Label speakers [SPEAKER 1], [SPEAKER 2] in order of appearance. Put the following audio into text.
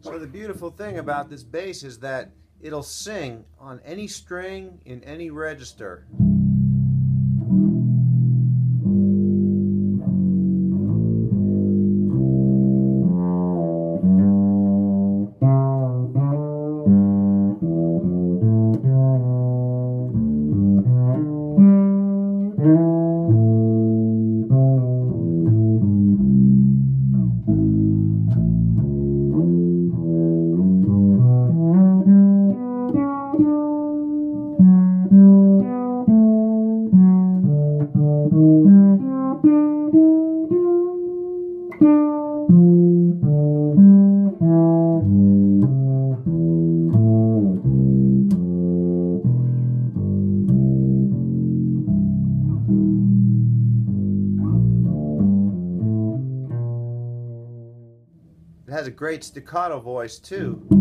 [SPEAKER 1] So the beautiful thing about this bass is that it'll sing on any string in any register. It has a great staccato voice too.